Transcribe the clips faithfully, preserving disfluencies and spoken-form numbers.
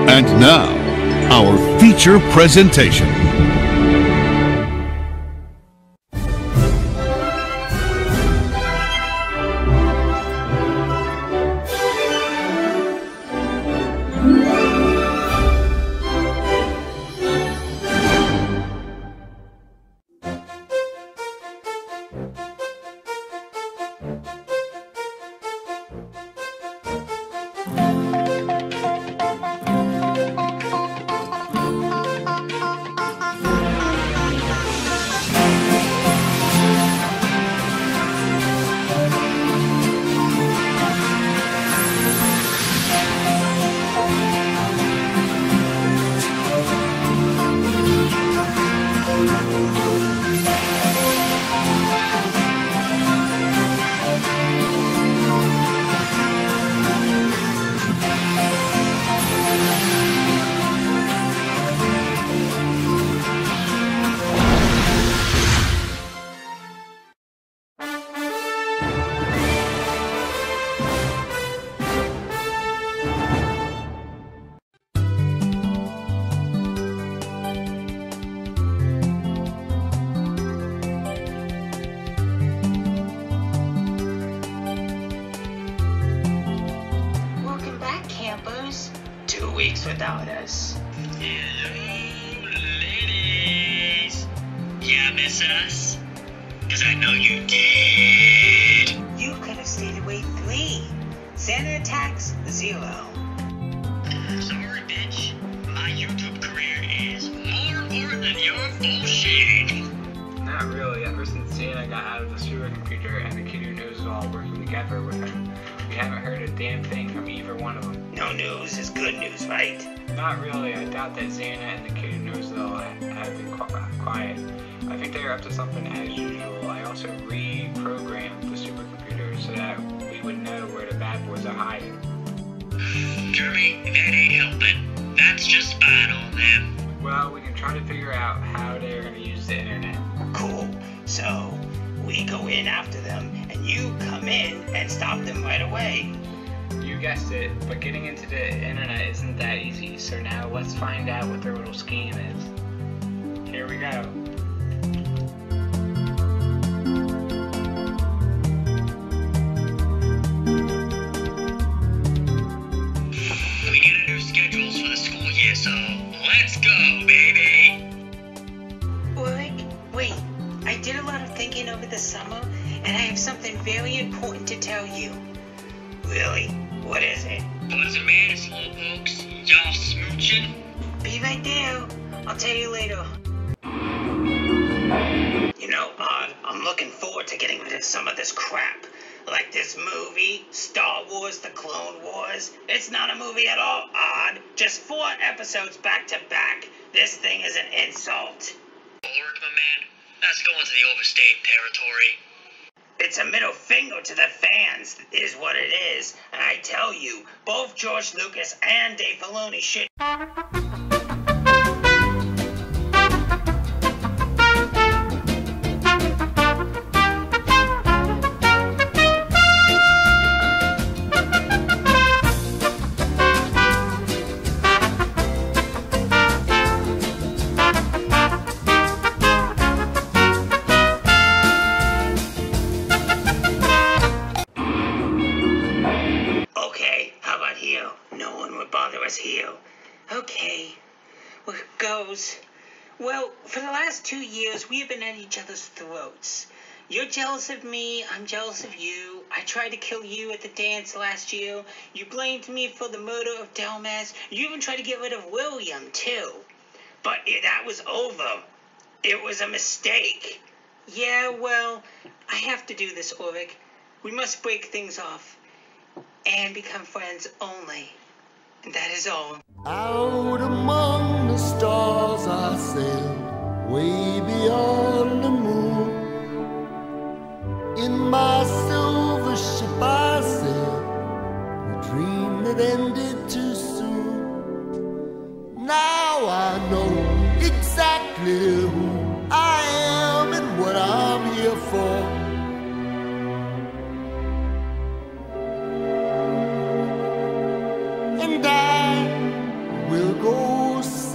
And now, our feature presentation. Two weeks without us. Hello, ladies. Yeah, miss us? Cause I know you did. You could have stayed away three. Santa attacks, zero. Sorry, bitch. My YouTube career is more important than your bullshit. Not really. Ever since Santa got out of the supercomputer and the kid who knows it all working together with him, we haven't heard a damn thing from either one of them. No news is good news, right? Not really. I doubt that Xana and the kid who knows it all have been quiet. I think they're up to something as usual. I also reprogrammed the supercomputer so that we would know where the bad boys are hiding. Jeremy, that ain't helping. That's just spying on them. Well, we can try to figure out how they're going to use the internet. Cool. So, we go in after them, and you come in and stop them right away. You guessed it, but getting into the internet isn't that easy, so now let's find out what their little scheme is. Here we go. We gotta do schedules for the school year, so let's go, baby! Ulrich, wait. I did a lot of thinking over the summer, and I have something very important to tell you. Really? What is it? What's the matter, slowpokes? Y'all smooching? Be right there. I'll tell you later. You know, Odd, I'm looking forward to getting rid of some of this crap. Like this movie, Star Wars, The Clone Wars. It's not a movie at all, Odd. Just four episodes back to back. This thing is an insult. Ulrich, my man, that's going to the overstayed territory. It's a middle finger to the fans, is what it is. And I tell you, both George Lucas and Dave Filoni should... No one would bother us here. Okay, well, it goes. Well, for the last two years, we have been at each other's throats. You're jealous of me, I'm jealous of you. I tried to kill you at the dance last year. You blamed me for the murder of Delmas. You even tried to get rid of William, too. But it, that was over. It was a mistake. Yeah, well, I have to do this, Ulrich. We must break things off and become friends only. And that is all. Out among the stars I sail, way beyond the moon. In my silver ship I sail, a dream that ended too soon. Now I know exactly who I am and what I'm here for. And I will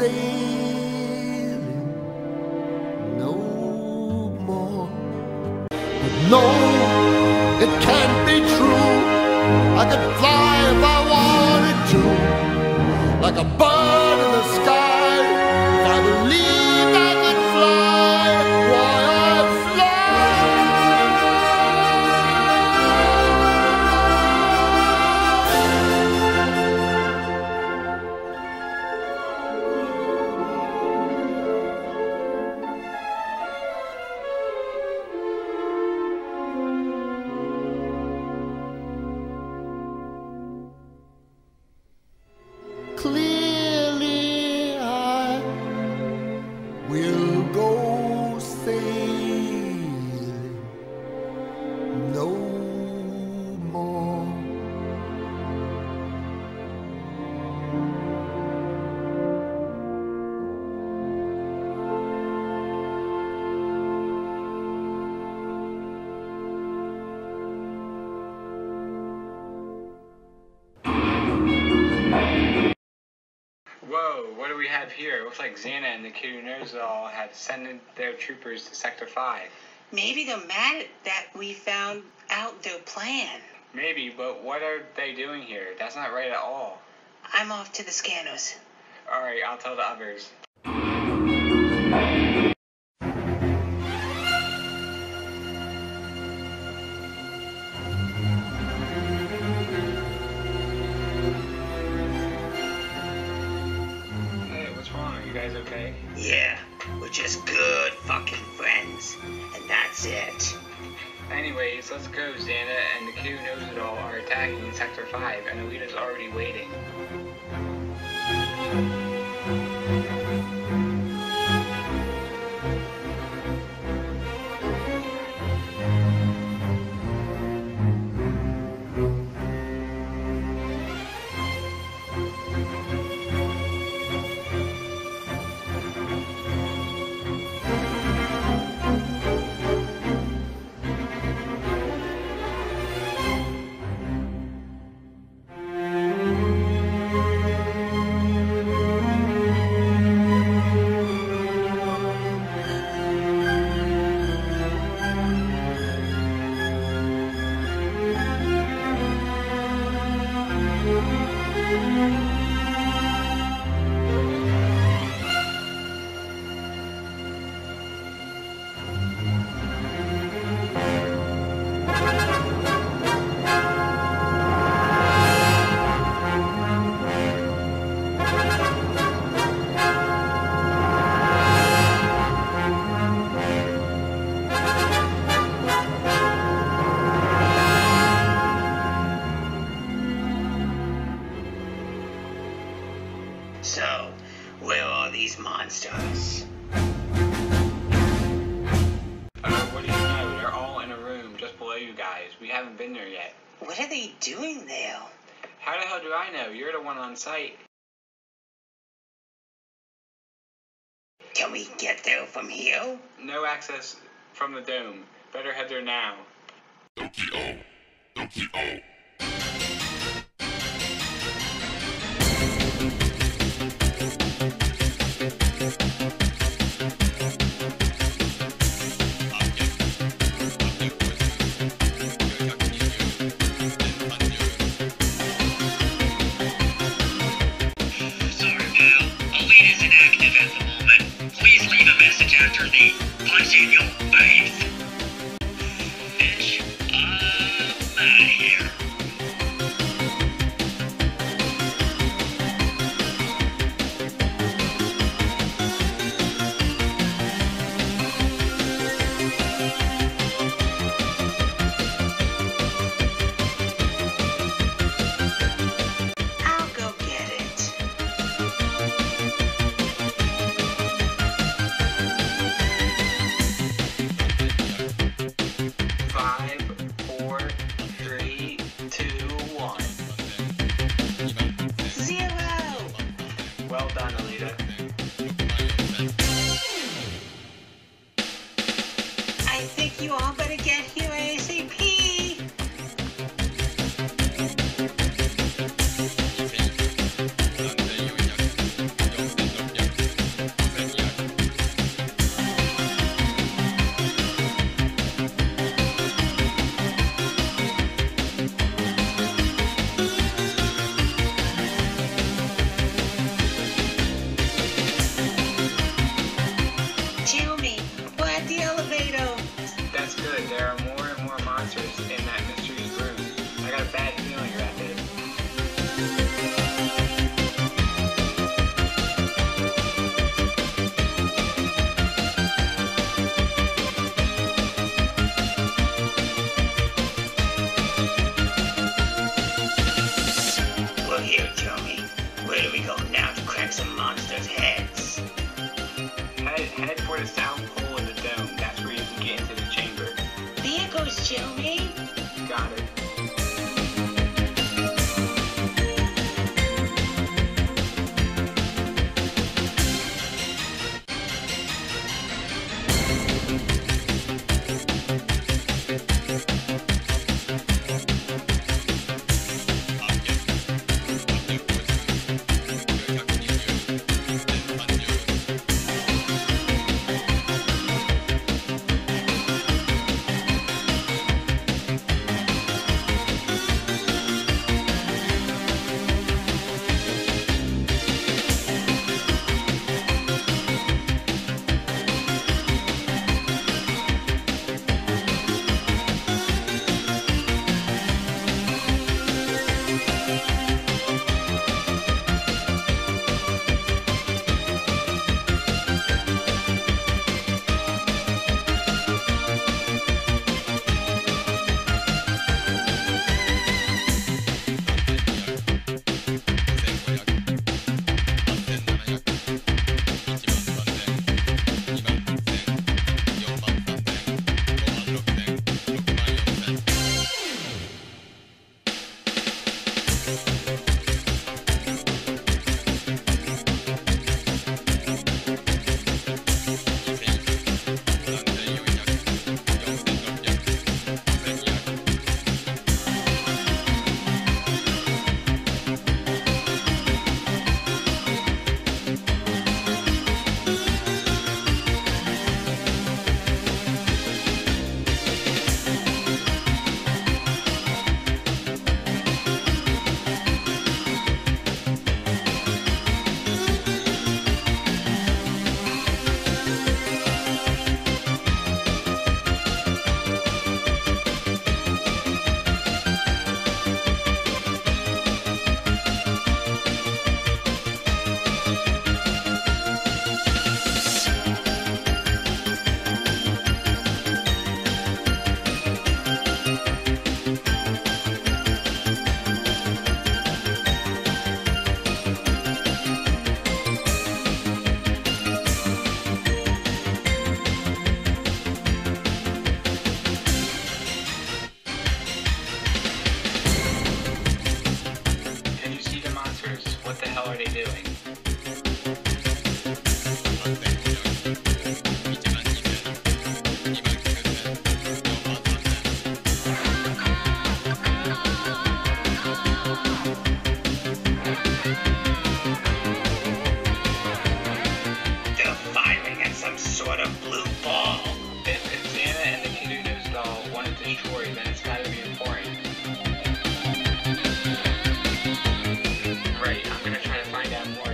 sailing no more. But no, it can't be true. I could fly if I wanted to, like a bird in the sky. If I believed I could fly, why I'd clearly I will go sailing no more. Whoa, what do we have here? It looks like Xana and the kid who knows it all have sent in their troopers to Sector five. Maybe they're mad that we found out their plan. Maybe, but what are they doing here? That's not right at all. I'm off to the scanners. Alright, I'll tell the others. Hey, what's wrong? Are you guys okay? Yeah, we're just good fucking friends. And that's it. Anyways, let's go. Xana and the kid who knows it all are attacking Sector five, and Alita's already waiting. So, where are these monsters? Uh, what do you know? They're all in a room just below you guys. We haven't been there yet. What are they doing there? How the hell do I know? You're the one on site. Can we get there from here? No access from the dome. Better head there now. After the punch in your face. Bitch, I'm out of here. I'll go get it. we go now to crack some monsters' heads. Head, head for the south pole of the dome. That's where you can get into the chamber. There goes Jeremy. Got it. Right, I'm gonna try to find out more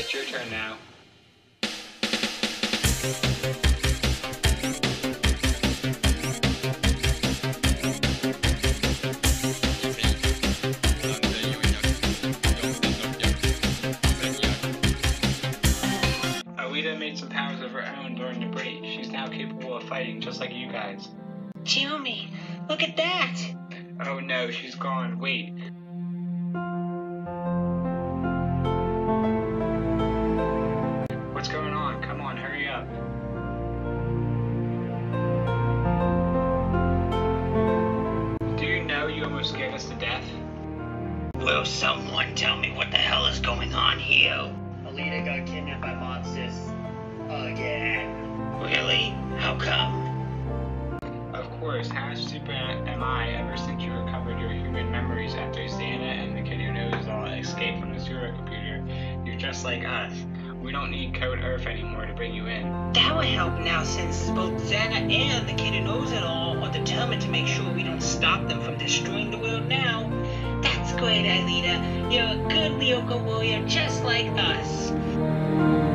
it's your turn now. Alita made some powers of her own during the break. She's now capable of fighting just like you guys. Jimmy, look at that! Oh no, she's gone. Wait. What's going on? Come on, hurry up. Do you know you almost scared us to death? Will someone tell me what the hell is going on here? Alita got kidnapped by monsters. Again. Really? How come? Of course, how stupid am I ever since you recovered your human memories after Xana and the kid who knows all escaped from the supercomputer? You're just like us. We don't need Code Earth anymore to bring you in. That would help now since both Xana and the kid who knows it all are determined to make sure we don't stop them from destroying the world now. That's great, Alita. You're a good Lyoko warrior just like us.